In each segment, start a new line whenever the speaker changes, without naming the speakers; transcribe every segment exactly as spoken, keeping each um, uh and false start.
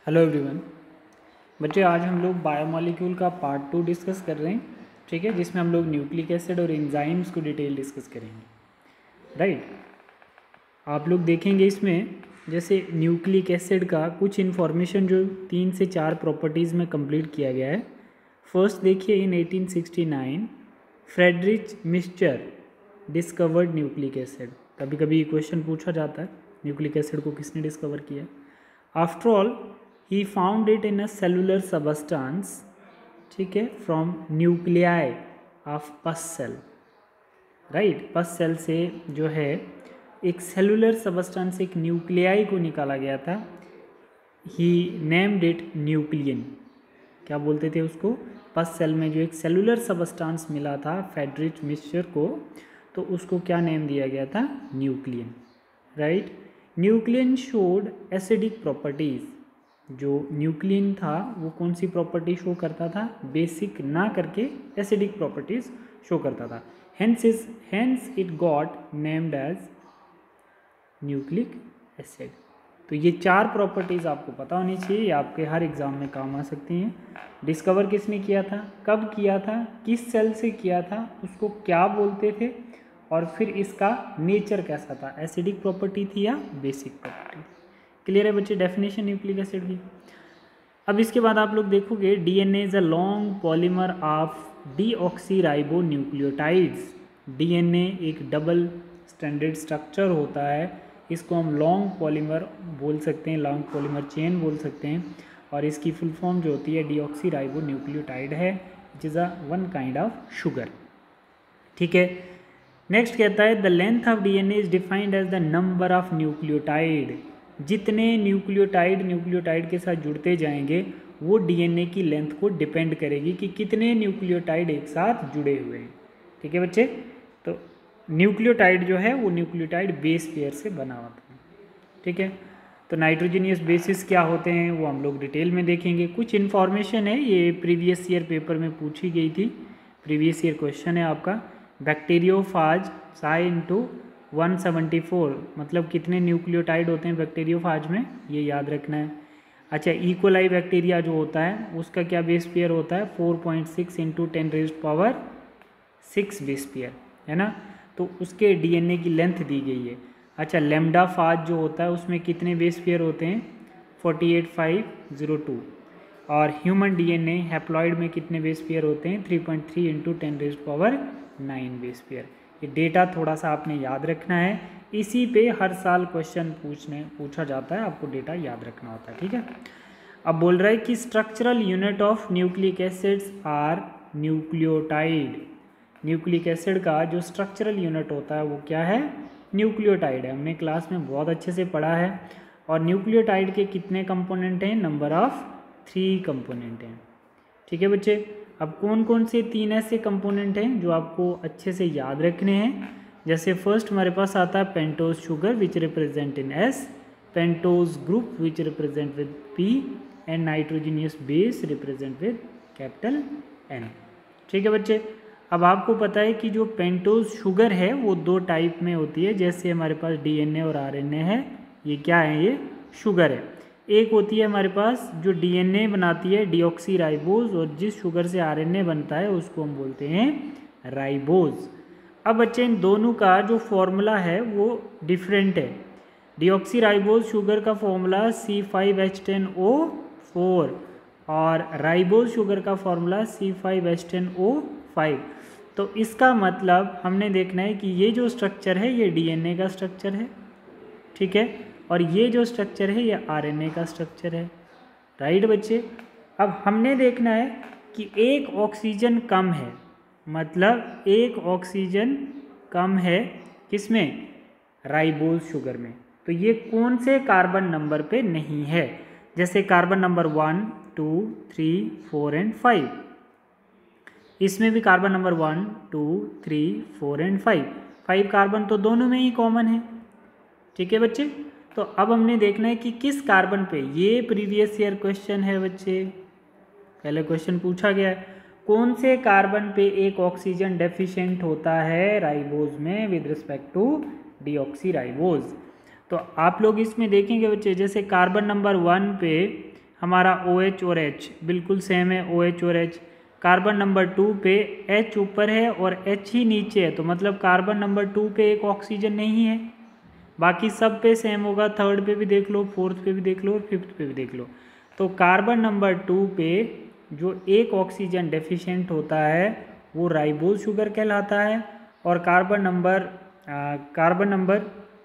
Hello everyone. बच्चे आज हम लोग बायोमॉलिक्यूल का पार्ट टू डिस्कस कर रहे हैं, ठीक है, जिसमें हम लोग न्यूक्लिक एसिड और एंजाइम्स को डिटेल डिस्कस करेंगे। राइट, आप लोग देखेंगे इसमें जैसे न्यूक्लिक एसिड का कुछ इन्फॉर्मेशन जो तीन से चार प्रॉपर्टीज़ में कंप्लीट किया गया है। फर्स्ट देखिए, in eighteen sixty nine Friedrich Miescher discovered nucleic acid. कभी कभी क्वेश्चन पूछा जाता है न्यूक्लिक एसिड को किसने डिस्कवर किया। After all he found it in a cellular substance, ठीक है, from nuclei of pus cell, right। pus cell से जो है एक सेलुलर सबस्टेंस, एक न्यूक्लियाई को निकाला गया था। he named it nuclein. क्या बोलते थे उसको? पस सेल में जो एक सेलुलर सबस्टेंस मिला था फ्रेडरिच मिक्सचर को, तो उसको क्या नेम दिया गया था? Nuclein, right. Nuclein showed acidic properties. जो न्यूक्लियन था वो कौन सी प्रॉपर्टी शो करता था? बेसिक ना करके एसिडिक प्रॉपर्टीज शो करता था। Hence is hence it got named as nucleic acid. तो ये चार प्रॉपर्टीज़ आपको पता होनी चाहिए, आपके हर एग्जाम में काम आ सकती हैं। डिस्कवर किसने किया था, कब किया था, किस सेल से किया था, उसको क्या बोलते थे, और फिर इसका नेचर कैसा था, एसिडिक प्रॉपर्टी थी या बेसिक प्रॉपर्टी। क्लियर है बच्चे डेफिनेशन न्यूक्लिक एसिड की। अब इसके बाद आप लोग देखोगे DNA is a long polymer of deoxyribo nucleotides. DNA एक डबल स्टैंडर्ड स्ट्रक्चर होता है, इसको हम लॉन्ग पॉलीमर बोल सकते हैं, लॉन्ग पॉलीमर चेन बोल सकते हैं, और इसकी फुल फॉर्म जो होती है डीऑक्सीराइबो न्यूक्लियोटाइड है, which is a one kind of sugar. ठीक है, नेक्स्ट कहता है the length of DNA is defined as the number of nucleotide. जितने न्यूक्लियोटाइड न्यूक्लियोटाइड के साथ जुड़ते जाएंगे वो डीएनए की लेंथ को डिपेंड करेगी कि कितने न्यूक्लियोटाइड एक साथ जुड़े हुए हैं। ठीक है बच्चे, तो न्यूक्लियोटाइड जो है वो न्यूक्लियोटाइड बेस पेयर से बना होता है। ठीक है, तो नाइट्रोजनियस बेसिस क्या होते हैं वो हम लोग डिटेल में देखेंगे। कुछ इन्फॉर्मेशन है, ये प्रीवियस ईयर पेपर में पूछी गई थी, प्रीवियस ईयर क्वेश्चन है आपका। Bacteriophage psi into one seventy four, मतलब कितने न्यूक्लियोटाइड होते हैं बैक्टीरियोफाज में, ये याद रखना है। अच्छा, इकोलाई बैक्टीरिया जो होता है उसका क्या बेस पेयर होता है? Four point six into ten raised power six base pair, है ना। तो उसके डीएनए की लेंथ दी गई है। अच्छा, लेमडा फाज जो होता है उसमें कितने बेस पेयर होते हैं? Forty eight five zero two. और ह्यूमन डीएनए हैप्लॉइड में कितने बेस पेयर होते हैं? Three point three into ten raised power nine base pair. ये डेटा थोड़ा सा आपने याद रखना है, इसी पे हर साल क्वेश्चन पूछने पूछा जाता है, आपको डेटा याद रखना होता है। ठीक है, अब बोल रहा है कि structural unit of nucleic acids are nucleotide. Nucleic acid का जो स्ट्रक्चरल यूनिट होता है वो क्या है? न्यूक्लियोटाइड है। हमने क्लास में बहुत अच्छे से पढ़ा है। और न्यूक्लियोटाइड के कितने कंपोनेंट हैं? नंबर ऑफ थ्री कंपोनेंट हैं। ठीक है बच्चे, अब कौन कौन से तीन ऐसे कंपोनेंट हैं जो आपको अच्छे से याद रखने हैं? जैसे फर्स्ट हमारे पास आता है pentose sugar which represent in S, pentose group which represent with P, and nitrogenous base represent with capital N. ठीक है बच्चे, अब आपको पता है कि जो पेंटोज शुगर है वो दो टाइप में होती है। जैसे हमारे पास डीएनए और आरएनए है, ये क्या है? ये शुगर है। एक होती है हमारे पास जो डीएनए बनाती है डीऑक्सीराइबोज, और जिस शुगर से आरएनए बनता है उसको हम बोलते हैं राइबोज। अब बच्चे इन दोनों का जो फॉर्मूला है वो डिफरेंट है। डीऑक्सीराइबोज शुगर का formula C five H ten O four, और राइबोज शुगर का formula C five H ten O five. तो इसका मतलब हमने देखना है कि ये जो स्ट्रक्चर है ये डीएनए का स्ट्रक्चर है, ठीक है, और ये जो स्ट्रक्चर है ये आरएनए का स्ट्रक्चर है। राइट बच्चे, अब हमने देखना है कि एक ऑक्सीजन कम है, मतलब एक ऑक्सीजन कम है किसमें? राइबोज शुगर में। तो ये कौन से कार्बन नंबर पे नहीं है? जैसे carbon number one, two, three, four and five. इसमें भी carbon number one, two, three, four and five. Five carbon तो दोनों में ही कॉमन है। ठीक है बच्चे, तो अब हमने देखना है कि किस कार्बन पे, ये प्रीवियस ईयर क्वेश्चन है बच्चे, पहले क्वेश्चन पूछा गया है, कौन से कार्बन पे एक ऑक्सीजन डेफिशिएंट होता है राइबोज में विद रिस्पेक्ट टू डीऑक्सीराइबोज। तो आप लोग इसमें देखेंगे बच्चे, जैसे कार्बन नंबर वन पे हमारा ओ एच और एच बिल्कुल सेम है, ओ एच और एच। कार्बन नंबर टू पे एच ऊपर है और एच ही नीचे है, तो मतलब कार्बन नंबर टू पे एक ऑक्सीजन नहीं है, बाकी सब पे सेम होगा। थर्ड पे भी देख लो, फोर्थ पे भी देख लो और फिफ्थ पे भी देख लो। तो कार्बन नंबर टू पे जो एक ऑक्सीजन डेफिशिएंट होता है वो राइबोज शुगर कहलाता है। और कार्बन नंबर कार्बन नंबर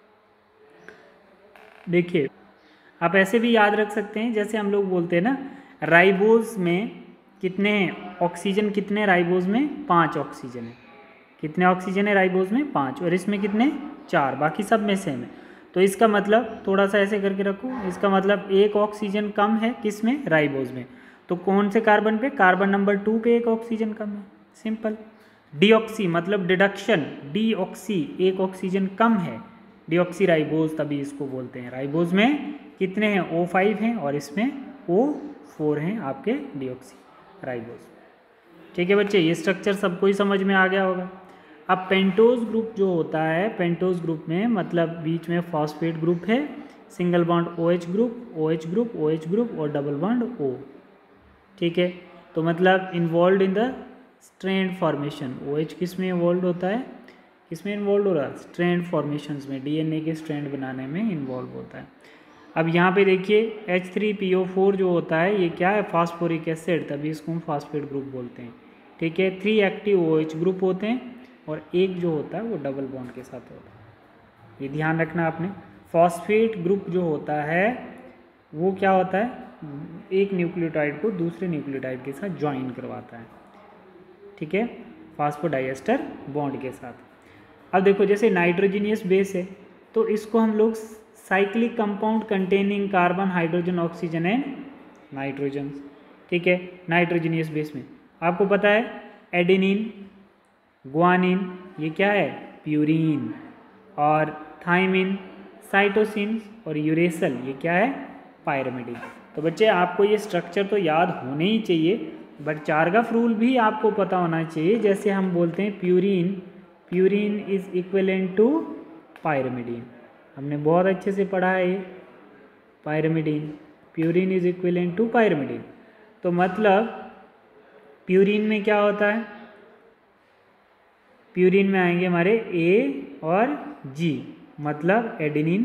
देखिए, आप ऐसे भी याद रख सकते हैं, जैसे हम लोग बोलते हैं ना, राइबोज में कितने हैं ऑक्सीजन, कितने राइबोज में, पाँच ऑक्सीजन है। कितने ऑक्सीजन है राइबोज में, पाँच, और इसमें कितने, चार, बाकी सब में सेम है। तो इसका मतलब थोड़ा सा ऐसे करके रखो, इसका मतलब एक ऑक्सीजन कम है किस में, राइबोज में। तो कौन से कार्बन पे, कार्बन नंबर टू पे एक ऑक्सीजन कम है, सिंपल। डीऑक्सी मतलब डिडक्शन, डीऑक्सी एक ऑक्सीजन कम है, डीऑक्सी राइबोज तभी इसको बोलते हैं। राइबोज में कितने हैं, ओ फाइव हैं और इसमें ओ फोर हैं आपके डीऑक्सी राइबोज। ठीक है बच्चे, ये स्ट्रक्चर सबको ही समझ में आ गया होगा। अब पेंटोज ग्रुप जो होता है, पेंटोज ग्रुप में मतलब बीच में फॉस्फेट ग्रुप है, single bond O H group, O H group, O H group और डबल बॉन्ड ओ। ठीक है, तो मतलब involve in the strand formation. O H किस में इन्वॉल्व होता है, किस में इन्वॉल्व हो रहा है, स्ट्रैंड फॉर्मेशंस में, डीएनए के स्ट्रैंड बनाने में इन्वॉल्व होता है। अब यहाँ पे देखिए H three P O four जो होता है ये क्या है, फास्फोरिक एसिड, तभी इसको हम फास्फेट ग्रुप बोलते हैं। ठीक है, three active O H group होते हैं और एक जो होता है वो डबल बॉन्ड के साथ होता है, ये ध्यान रखना आपने। फॉस्फेट ग्रुप जो होता है वो क्या होता है, एक न्यूक्लियोटाइड को दूसरे न्यूक्लियोटाइड के साथ ज्वाइन करवाता है। ठीक है, फास्फोडाइएस्टर बॉन्ड के साथ। अब देखो जैसे नाइट्रोजनियस बेस है तो इसको हम लोग cyclic compound containing carbon, hydrogen, oxygen and nitrogen. ठीक है, नाइट्रोजनियस बेस में आपको पता है एडेनिन, ग्वानिन, ये क्या है, प्यूरीन, और थाइमिन, साइटोसिन और यूरेसिल, ये क्या है, पायरिमिडिन। तो बच्चे आपको ये स्ट्रक्चर तो याद होने ही चाहिए, बट चारगाफ रूल भी आपको पता होना चाहिए। जैसे हम बोलते हैं purine, purine is equivalent to pyrimidine, हमने बहुत अच्छे से पढ़ा है ये, pyrimidine, purine is equivalent to pyrimidine. तो मतलब प्यूरीन में क्या होता है, प्यूरीन में आएंगे हमारे ए और जी, मतलब एडेनिन,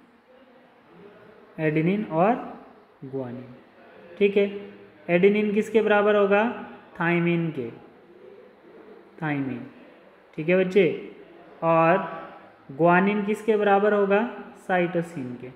एडेनिन और ग्वानिन। ठीक है, एडेनिन किसके बराबर होगा, थाइमिन के, थाइमिन। ठीक है बच्चे, और ग्वानिन किसके बराबर होगा, साइटोसिन के,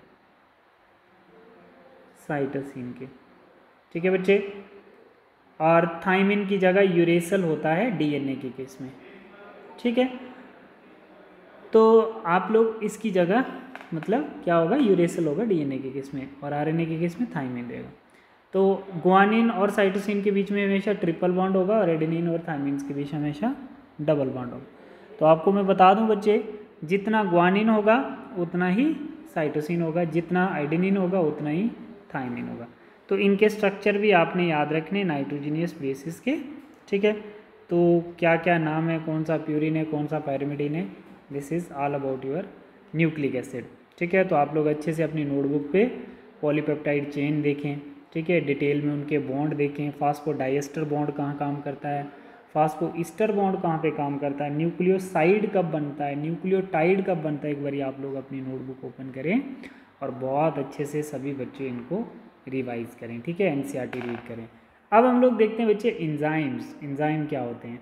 साइटोसिन के। ठीक है बच्चे, और थाइमिन की जगह यूरेसिल होता है डीएनए के केस में। ठीक है, तो आप लोग इसकी जगह मतलब क्या होगा, यूरेसिल होगा डीएनए के केस में, और आरएनए के केस में थाइमिन रहेगा। तो ग्वानिन और साइटोसिन के बीच में हमेशा ट्रिपल बॉन्ड होगा और एडेनिन और थाइमिन के बीच हमेशा डबल बॉन्ड होगा। तो आपको मैं बता दूं बच्चे, जितना ग्वानिन होगा उतना ही साइटोसिन होगा, जितना एडेनिन होगा उतना ही थाइमिन होगा। तो इनके स्ट्रक्चर भी आपने याद रखने नाइट्रोजनियस बेसिस के। ठीक है, तो क्या क्या नाम है, कौन सा प्यूरिन है, कौन सा पायरिमिडीन है, this is all about your nucleic acid. ठीक है, तो आप लोग अच्छे से अपनी नोटबुक पे पॉलीपेप्टाइड चेन देखें। ठीक है, डिटेल में उनके बॉन्ड देखें, फास्फोडाइएस्टर बॉन्ड कहाँ काम करता है, फास्फोईस्टर बॉन्ड कहाँ पे काम करता है, न्यूक्लियोसाइड कब बनता है, न्यूक्लियोटाइड कब बनता है, एक बार आप लोग अपनी नोटबुक ओपन करें और बहुत अच्छे से सभी बच्चे इनको रिवाइज करें। ठीक है, एनसीईआरटी रीड करें। अब हम लोग देखते हैं बच्चे एंजाइम्स, एंजाइम क्या होते हैं।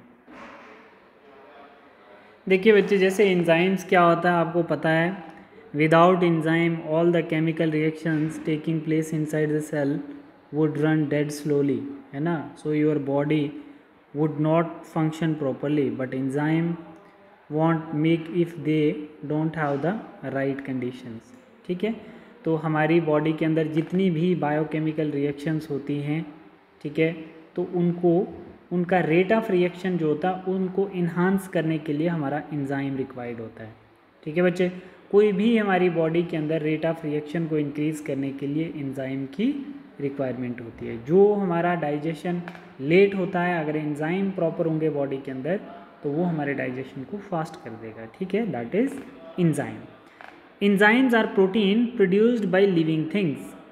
देखिए बच्चे, जैसे एंजाइम्स क्या होता है आपको पता है, without enzyme all the chemical reactions taking place inside the cell would run dead slowly, है ना। So your body would not function properly, but enzyme won't make if they don't have the right conditions। ठीक है, तो हमारी body के अंदर जितनी भी बायोकेमिकल रिएक्शंस होती हैं, ठीक है, तो उनको उनका रेट ऑफ रिएक्शन जो होता है उनको इन्हांस करने के लिए हमारा एंजाइम रिक्वायर्ड होता है। ठीक है बच्चे, कोई भी हमारी बॉडी के अंदर रेट ऑफ रिएक्शन को इंक्रीज़ करने के लिए एंजाइम की रिक्वायरमेंट होती है। जो हमारा डाइजेशन लेट होता है, अगर एंजाइम प्रॉपर होंगे बॉडी के अंदर तो वो हमारे डाइजेशन को फास्ट कर देगा। ठीक है, that is enzyme. Enzymes are protein produced by living things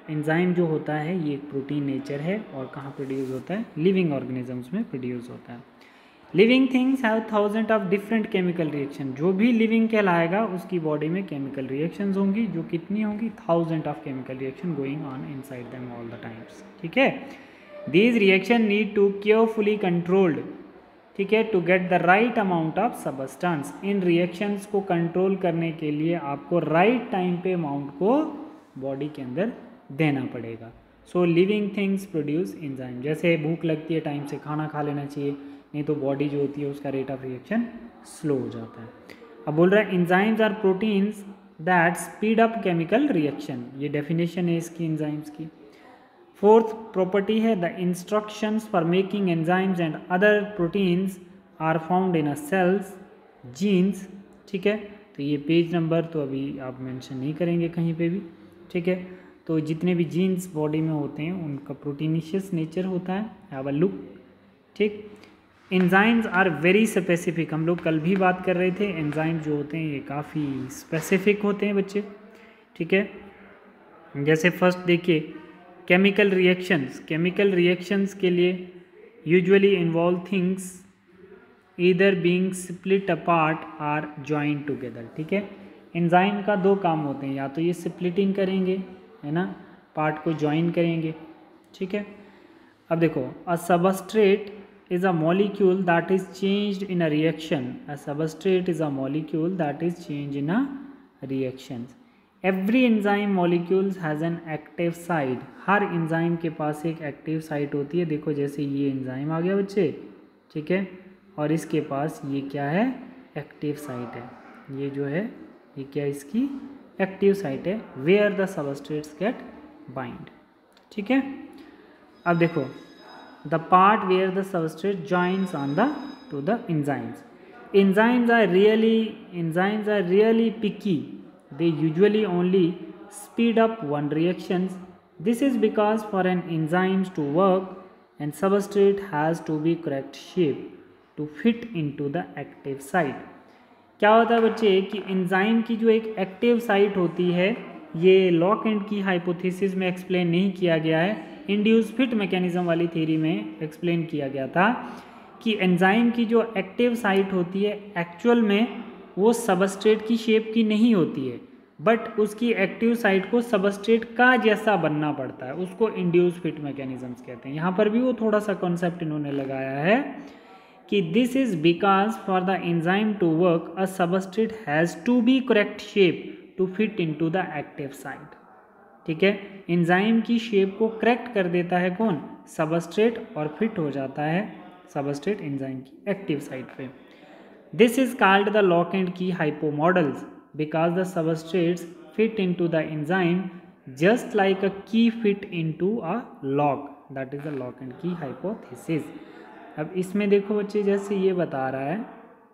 enzyme जो होता है ये एक प्रोटीन नेचर है और कहाँ प्रोड्यूस होता है, लिविंग ऑर्गेनिजम्स में प्रोड्यूस होता है। Living things have thousand of different chemical reaction, जो भी लिविंग कहलाएगा उसकी बॉडी में केमिकल रिएक्शंस होंगी, जो कितनी होंगी, thousand of chemical reaction going on inside them all the times, ठीक है। These reaction need to carefully controlled, ठीक है, to get the right amount of substance. इन रिएक्शंस को कंट्रोल करने के लिए आपको राइट टाइम पे अमाउंट को बॉडी के अंदर देना पड़ेगा। So living things produce enzyme, जैसे भूख लगती है टाइम से खाना खा लेना चाहिए, नहीं तो बॉडी जो होती है उसका रेट ऑफ रिएक्शन स्लो हो जाता है। अब बोल रहा है enzymes are proteins that speed up chemical reaction, ये डेफिनेशन है इसकी एंजाइम्स की। फोर्थ प्रॉपर्टी है the instructions for making enzymes and other proteins are found in a cell's genes, ठीक है। तो ये पेज नंबर तो अभी आप मेंशन नहीं करेंगे कहीं पे भी, ठीक है। तो जितने भी जीन्स बॉडी में होते हैं उनका प्रोटीनिशियस नेचर होता है, हैव अ लुक, ठीक। एंजाइम्स आर वेरी स्पेसिफिक, हम लोग कल भी बात कर रहे थे, एंजाइम जो होते हैं ये काफ़ी स्पेसिफिक होते हैं बच्चे, ठीक है। जैसे फर्स्ट देखिए केमिकल रिएक्शंस, केमिकल रिएक्शंस के लिए usually involve things either being split apart or join together, ठीक है। एंजाइम का दो काम होते हैं, या तो ये स्प्लिटिंग करेंगे, है ना, पार्ट को जॉइन करेंगे, ठीक है। अब देखो a substrate is a molecule that is changed in a reaction. A substrate is a molecule that is changed in a reaction. Every enzyme molecules has an active site. हर enzyme के पास एक active site होती है। देखो जैसे ये enzyme आ गया बच्चे, ठीक है, और इसके पास ये क्या है, एक्टिव साइट है। ये जो है ये क्या इसकी एक्टिव साइट है, where the substrates get bind, ठीक है। अब देखो the part where the substrate joins on the to the enzymes. Enzymes are really enzymes are really picky. They usually only speed up one reactions. This is because for an enzymes to work, and substrate has to be correct shape to fit into the active site. क्या होता है बच्चे कि enzyme की जो एक active site होती है, ये लॉक एंड की हाइपोथेसिस में एक्सप्लेन नहीं किया गया है, इंड्यूस फिट मैकेनिज्म वाली थ्योरी में एक्सप्लेन किया गया था कि एंजाइम की जो एक्टिव साइट होती है एक्चुअल में वो सबस्ट्रेट की शेप की नहीं होती है, बट उसकी एक्टिव साइट को सबस्ट्रेट का जैसा बनना पड़ता है, उसको इंड्यूस फिट मैकेनिज्म्स कहते हैं। यहाँ पर भी वो थोड़ा सा कॉन्सेप्ट इन्होंने लगाया है कि this is because for the enzyme to work a substrate has to be correct shape to fit into the active site, ठीक है। एंजाइम की शेप को करेक्ट कर देता है कौन, सबस्ट्रेट, और फिट हो जाता है सबस्ट्रेट एंजाइम की एक्टिव साइट पे। This is called the lock and key hypo models because the substrates fit into the enzyme just like a key fit into a lock, that is the lock and key hypothesis. अब इसमें देखो बच्चे जैसे ये बता रहा है,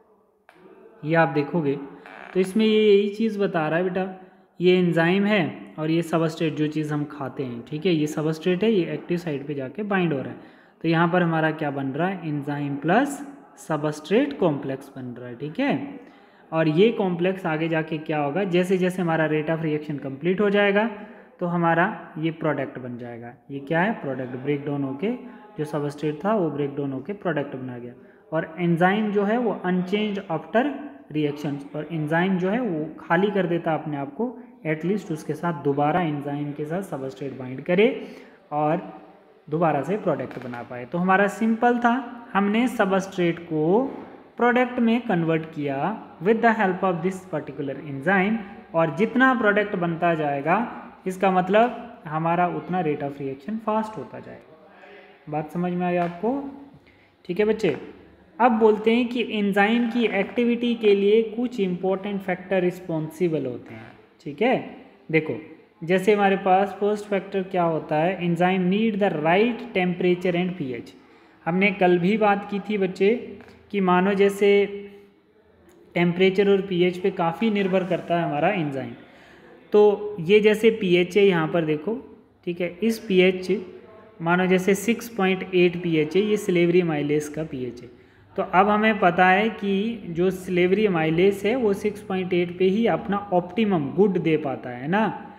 ये आप देखोगे तो इसमें ये यही चीज़ बता रहा है बेटा, ये एंजाइम है और ये सबस्ट्रेट जो चीज़ हम खाते हैं, ठीक है, ये सबस्ट्रेट है, ये एक्टिव साइट पे जाके बाइंड हो रहा है। तो यहाँ पर हमारा क्या बन रहा है, एंजाइम प्लस सबस्ट्रेट कॉम्प्लेक्स बन रहा है, ठीक है। और ये कॉम्प्लेक्स आगे जाके क्या होगा, जैसे जैसे हमारा रेट ऑफ रिएक्शन कंप्लीट हो जाएगा तो हमारा ये प्रोडक्ट बन जाएगा। ये क्या है, प्रोडक्ट, ब्रेक डाउन होके जो सबस्ट्रेट था वो ब्रेक डाउन होके प्रोडक्ट बना गया। और एंजाइम जो है वो अनचेंज आफ्टर रिएक्शंस, और एंजाइम जो है वो खाली कर देता अपने आप को, एटलीस्ट उसके साथ दोबारा एंजाइम के साथ सबस्ट्रेट बाइंड करे और दोबारा से प्रोडक्ट बना पाए। तो हमारा सिंपल था, हमने सबस्ट्रेट को प्रोडक्ट में कन्वर्ट किया with the help of this particular enzyme, और जितना प्रोडक्ट बनता जाएगा इसका मतलब हमारा उतना रेट ऑफ रिएक्शन फास्ट होता जाएगा। बात समझ में आई आपको, ठीक है बच्चे। अब बोलते हैं कि एंजाइम की एक्टिविटी के लिए कुछ इंपॉर्टेंट फैक्टर रिस्पॉन्सिबल होते हैं, ठीक है। देखो जैसे हमारे पास फर्स्ट फैक्टर क्या होता है, enzyme need the right temperature and pH. हमने कल भी बात की थी बच्चे कि मानो जैसे टेम्परेचर और पीएच पे काफ़ी निर्भर करता है हमारा एंजाइम। तो ये जैसे पीएच है यहाँ पर देखो, ठीक है, इस पीएच मानो जैसे सिक्स पॉइंट एट पीएच है, ये स्लेवरी माइलेस का पीएच है। तो अब हमें पता है कि जो स्लेवरी माइलेस है वो सिक्स पॉइंट एट पे ही अपना ऑप्टिमम गुड दे पाता है ना।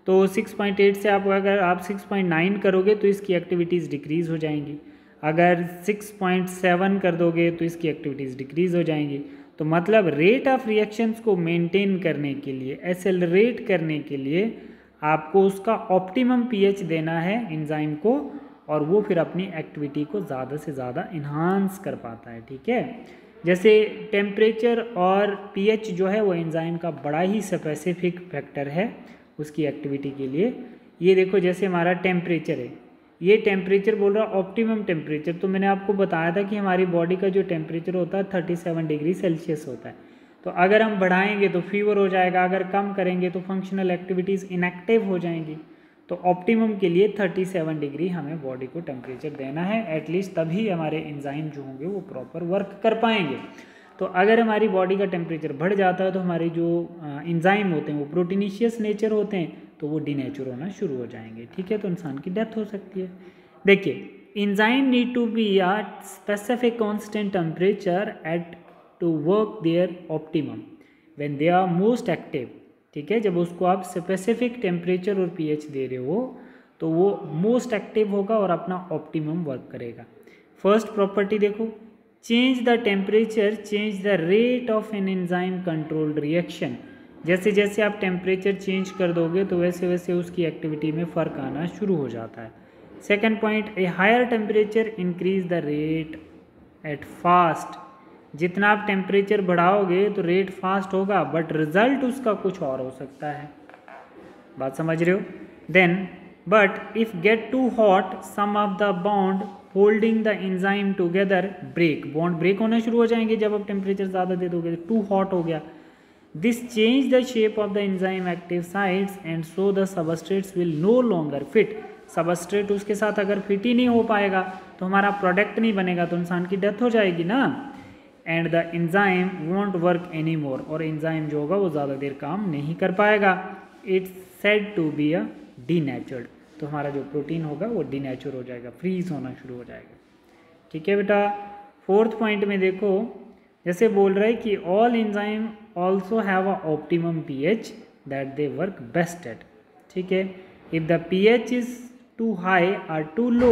तो सिक्स पॉइंट एट से आप अगर आप सिक्स पॉइंट नाइन करोगे तो इसकी एक्टिविटीज़ डिक्रीज़ हो जाएंगी, अगर सिक्स पॉइंट सेवन कर दोगे तो इसकी एक्टिविटीज़ डिक्रीज़ हो जाएंगी। तो मतलब रेट ऑफ रिएक्शंस को मेंटेन करने के लिए, एक्सेलरेट करने के लिए आपको उसका ऑप्टिमम पीएच देना है एंजाइम को, और वो फिर अपनी एक्टिविटी को ज़्यादा से ज़्यादा इन्हांस कर पाता है। ठीक है, जैसे टेम्परेचर और पीएच जो है वो एंजाइम का बड़ा ही स्पेसिफिक फैक्टर है उसकी एक्टिविटी के लिए। ये देखो जैसे हमारा टेम्परेचर है, ये टेम्परेचर बोल रहा है ऑप्टिमम टेम्परेचर, तो मैंने आपको बताया था कि हमारी बॉडी का जो टेम्परेचर होता है थर्टी सेवन डिग्री सेल्सियस होता है। तो अगर हम बढ़ाएंगे तो फीवर हो जाएगा, अगर कम करेंगे तो फंक्शनल एक्टिविटीज़ इनएक्टिव हो जाएंगी। तो ऑप्टिमम के लिए थर्टी सेवन डिग्री हमें बॉडी को टेम्परेचर देना है एटलीस्ट, तभी हमारे एंजाइम जो होंगे वो प्रॉपर वर्क कर पाएंगे। तो अगर हमारी बॉडी का टेम्परेचर बढ़ जाता है तो हमारे जो एंजाइम होते हैं वो प्रोटीनिशियस नेचर होते हैं, तो वो डीनेचर होना शुरू हो जाएंगे। ठीक है, तो इंसान की डेथ हो सकती है। देखिए, enzyme need to be a specific constant temperature at to work their optimum when they are most active. ठीक है, जब उसको आप स्पेसिफिक टेम्परेचर और पीएच दे रहे हो तो वो मोस्ट एक्टिव होगा और अपना ऑप्टिमम वर्क करेगा। फर्स्ट प्रॉपर्टी देखो, change the temperature change the rate of an enzyme controlled reaction. जैसे जैसे आप टेम्परेचर चेंज कर दोगे तो वैसे वैसे उसकी एक्टिविटी में फ़र्क आना शुरू हो जाता है। Second point, a higher temperature increase the rate at fast. जितना आप टेम्परेचर बढ़ाओगे तो रेट फास्ट होगा, बट रिजल्ट उसका कुछ और हो सकता है। बात समझ रहे हो? Then but if get too hot some of the bond holding the enzyme together break. Bond break होना शुरू हो जाएंगे जब आप टेम्परेचर ज़्यादा दे दोगे, टू हॉट हो गया। This change the shape of the enzyme active sites and so the substrates will no longer fit. Substrate उसके साथ अगर फिट ही नहीं हो पाएगा तो हमारा प्रोडक्ट नहीं बनेगा, तो इंसान की डेथ हो जाएगी ना। And the enzyme won't work any more, और एंजाइम जो होगा वो ज़्यादा देर काम नहीं कर पाएगा। It's said to be a denatured, तो हमारा जो प्रोटीन होगा वो डीनेचर हो जाएगा, फ्रीज होना शुरू हो जाएगा। ठीक है बेटा, फोर्थ पॉइंट में देखो, जैसे बोल रहा है कि all enzyme also have a optimum pH that they work best at. ठीक है, if the pH is too high और too low,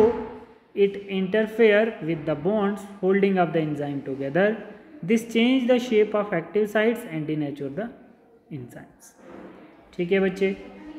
it interfere with the bonds holding up the enzyme together. This change the shape of active sites and denature the enzymes. ठीक है बच्चे,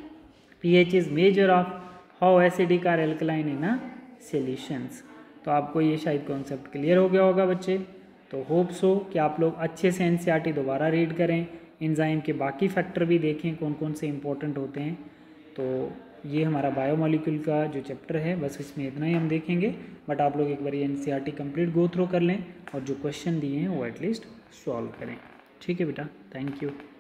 pH is measure of how acidic or alkaline in a solutions. तो आपको ये शायद concept clear हो गया होगा बच्चे। तो होप सो कि आप लोग अच्छे से एनसीईआरटी दोबारा रीड करें, एंजाइम के बाकी फैक्टर भी देखें कौन कौन से इंपॉर्टेंट होते हैं। तो ये हमारा बायोमोलिक्यूल का जो चैप्टर है बस इसमें इतना ही हम देखेंगे, बट आप लोग एक बार एनसीईआरटी कंप्लीट गो थ्रू कर लें और जो क्वेश्चन दिए हैं वो एटलीस्ट सॉल्व करें। ठीक है बेटा, थैंक यू।